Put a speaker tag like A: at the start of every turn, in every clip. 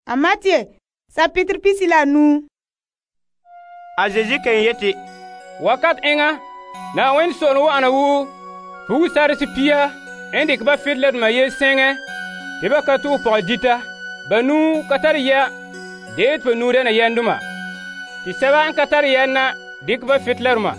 A: A Matthieu, chapitre pisila nu.
B: A Jésus kan yeti.
C: Wakat enga, na wen solo ana wu, fu sarisi pia, endik ba fitlet ma ye senge, tiba katu pa dita, banu katariya, deet pa nu na yanduma. Ti seba an katariya na dik ba fitler ma.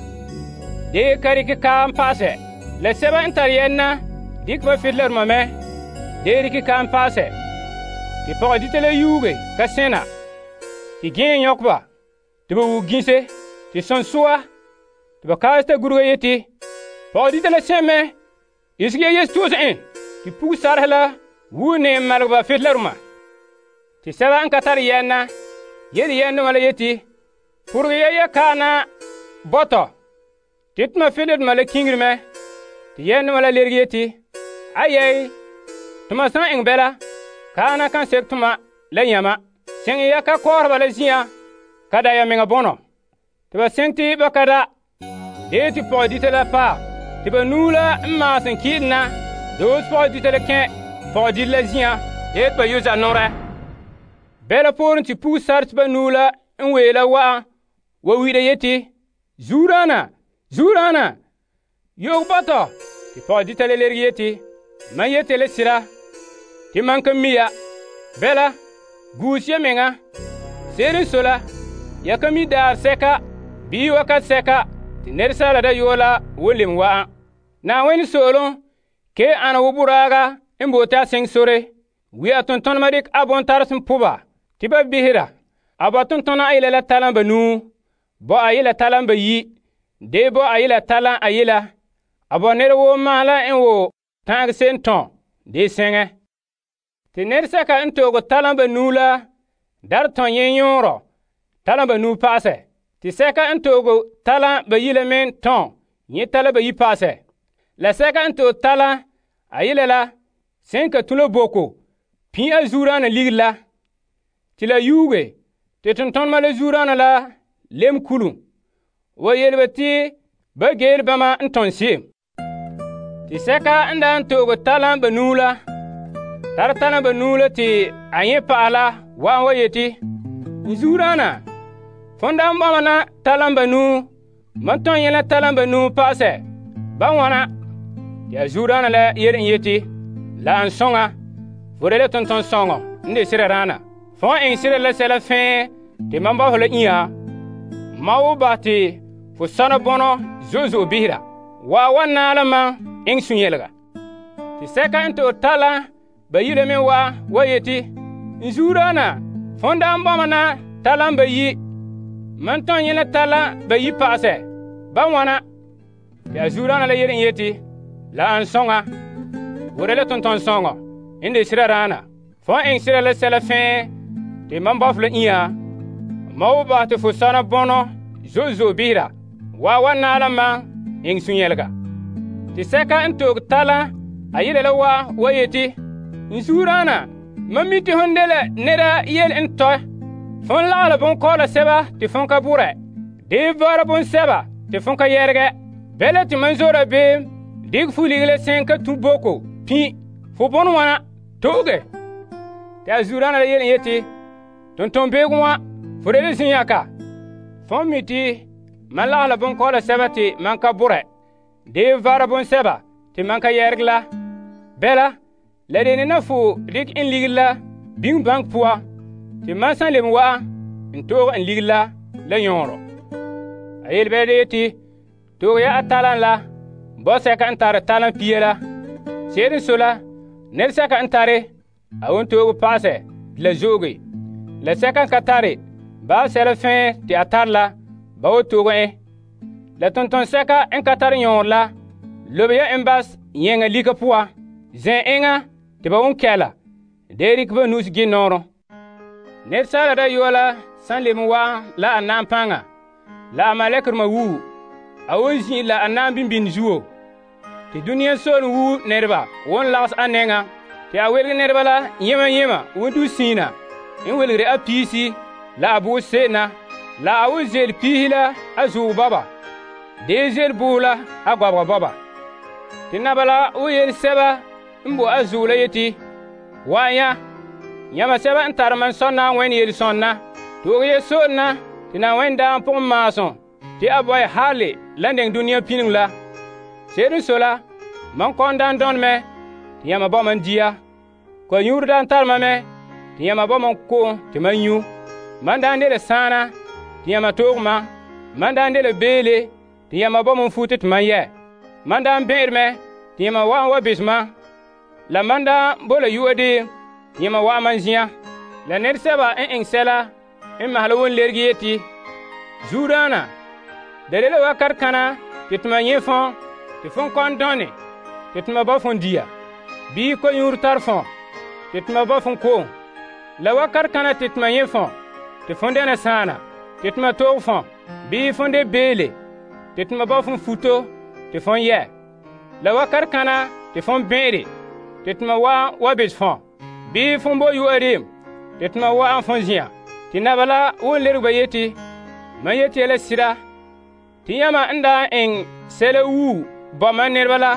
C: De kari ki kam pase, le seba an tariya na dik ba fitler ma me, de riki kam pase. Ti pa dita le yuge, kasena. Ti gen yokba, tiba wu ginse, ti son suwa, tiba kaste guruga yeti. Pa dita le seme, isge yes tuos en, ti pu sarhala, wu ne malba fitler ma. Ti seba an katariya na, yedi yendu mala yeti, purga ya kana boto. Titma filet mala kingrime, ti yendu mala lergeti, ayay, tuma san ing bela, kana kan sektuma la yama, sengi ya ka korba la zia, kada ya menga bono. Tiba senti bakada, deti po dite la pa, tiba nula ma sen kidna, dos po dite la ken, po dite la zia, et pa yuza nore. Bela porin ti pu sar tiba nula, nwela wa wida yeti, Zurana, Zurana, yog bato, ti po dite la lergi yeti, man yeti le sira, ti manka miya, bela, guusye menga, serin sola, yakami dar seka, bi wakat seka, ti nersala da yola wolim wa. Na weni solon, ke ana wuburaga, imbota seng sore, wiya tonton madik abon tarasim puba, ti ba bihira, abatun tona ayila talan banu, bo ayila talan bayi, de bo ayila talan ayila, abo nere wo mala en wo, tang sen ton, de senge. Ti nersaka intogo talan banu la, dar ton yen yonro, talan banu pase. Ti seka intogo talan bayile men ton, nye talan bayi pase. La seka into talan ayile la, senka tulo boko, pin a zurana ligla. Ti la yuge, ti tonton mala zurana la, lem kulu. Wa yelbati, ba gel bama inton si. Ti seka inda intogo talan banu la, tar talan banu la ti anye paala wa yeti. Zurana, fonda mbamana talan banu, manton yela talan banu pase. Ba wana, ya zurana la yerin yeti, la ansonga, furele tonton songo, nde sira rana. Fon en sira la sela fin, ti mamba hola iya, mawu bati, fu sana bono, zozo bihira. Wa wana alama, en sunyelga. Ti seka into tala, bayile me wa yeti, Zurana, fonda mbamana talan bayi, manton yela tala bayi pase. Ba wana, ya Zurana la yerin yeti, la ansonga, wurele tonton songo, inde sira rana. Fon en sira la sela fin, ti mambafle iya, mauba te fusana bono, zozo bira, wa wana alama, en sunyelga. Ti seka intog tala, ayile la wa yeti, Zurana, mamiti hondele nera yel into, fon la bon kola seba, ti fon ka bure, de vara bon seba, ti fon ka yerge, bele ti manzora be, dig fuligle senka tu boko, pi, fu bon wana, toge. Ta Zurana la yel yeti, tonton begwa, furele sinyaka, fon miti, man la bon kola seba ti manka bure, de vara bon seba, ti manka yergla, bela, la dene na fu dik in ligla bing bank puwa ti mansan lem wa in togo in ligla la yonro ayel bede ti togo ya atalan la bo seka antare talan piela serin sola ner seka antare awon togo pase la joge la seka katare ba sela fin ti atarla ba o togo la tonton seka en katare yonla lobeya embas yenga lika puwa zen enga tiba unkela, derik ba nus ginoro. Ner sala da yola, san lemwa la anam panga, la amalekr ma wu, awonzi la anam bimbin zuo. Ti dunia son wu nerba, won las anenga, ti awelge nerba la yema, wundu sina, in welgre a pisi, la abu sena, la awuzel pihila azu baba, dezel bula agwabwa baba. Ti nabala uyel seba, mbo azula yeti, wanya, Yãmba sɛba n tar man sõn na n wẽnd yel-sõnna, tʋʋg ye soolna tɩ na wẽnd da n pʋgẽ maasõ tɩ a boɛ haale la deng dũniyã pining la. Seed n sola, man kõn da n dõndme tɩ yãmba bao man dia. Ko-yũur da n tarmame tɩ yãmba bao man ko tɩ man yũ. Man da n del sãana tɩ yãmba toogma. Man da n del beele tɩ yãmba bao man fuut tɩ man yɛ. Man da n bẽedme tɩ yãmba wa n wa besma. La man da n bola yu'ade tɩ yãmba wa man zĩyã. La ned sɛba n ẽng sɛla n masla wʋn-lerg yetɩ: Zuudaana, da rela wakat kãna tɩ tɩ ma yẽ fõ tɩ fõn kõn dõne tɩ tɩ ma ba fõn dia, bɩ ko-yũur tar fõ tɩ tɩ ma ba fõn koom. La wakat kãna tɩ tɩ ma yẽ fõ tɩ fõn dẽna sãana tɩ tɩ ma toog fõ, bɩ fõn de beele tɩ tɩ ma ba fõn futo tɩ fõn yɛ. La wakat kãna tɩ fõn bẽede tɩ tɩ ma wa bes fõ, bɩ fõn bo yu'adeem tɩ tɩ ma wa n fõn zĩyã. Tɩ naba la wʋn-lergba yetɩ: Man yet yɛla sɩda tɩ yãmba n da n ẽng sɛla wuu bõma nedbã la,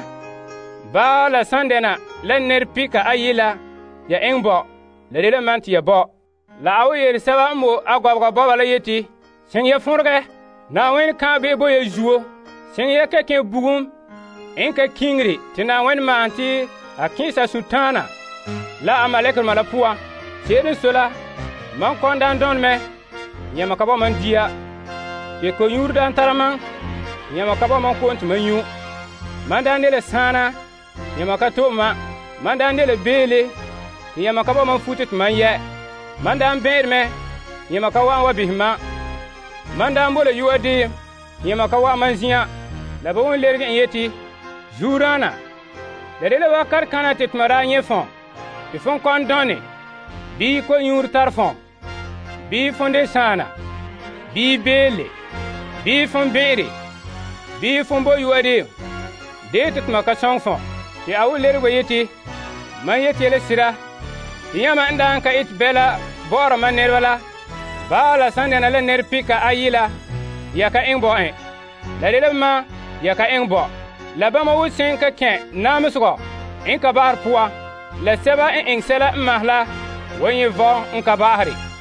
C: baa la sãn dɛna la ned pɩka a yɩla ya ẽng bao, la rela man tɩ ya bao. La a wa yeel sɛba n mo a goabga baoba la yetɩ: Sẽng ya fõrgɛ, na wẽnd kãa bee bo ya zuo. Sẽng ya ka kẽ bugum n ka kĩngre tɩ na wẽnd maan tɩ a kẽesa sũ-tãana la a malɛkrmã la pʋgã. Seed n sola, man kõn da n dõndme yãmba ka bao man dia. Tɩ ko-yũur da n tar man yãmba ka bao man koom tɩ man yũ. Man da n del sãana yãmba ka tʋʋma. Man da n del beele tɩ yãmba ka bao man fuut tɩ man yɛ. Man da n bẽedme yãmba ka wa n wa bisma. Man da n bola yu'adeem yãmba ka wa man zĩyã. La ba wʋn-lerg n yetɩ: Zuudaana, da rela wakat kãna tɩ tɩ ma raa yẽ fõ tɩ fõn kõn dõne, bɩ ko-yũur tar fõ, bɩ fõn de sãana, bɩ beele, bɩ fõn bẽede, bɩ fõn bo yu'adeem, dee tɩ tɩ ma ka sõng fõ. Tɩ a wʋn-lergba yetɩ: Man yet yɛla sɩda tɩ yãmba n da n ka ɩt bɛla baoormã nedbã la, baa la sãn dẽna la ned pɩka a yɩla ya ka ẽng bao ẽ, la rela mã ya ka ẽng bao. La bãmba wʋ sẽn ka kẽ naamsgɔ n ka baasd pʋga, la sɛba n ẽng sɛla n masla wa yẽ vao n ka baasde.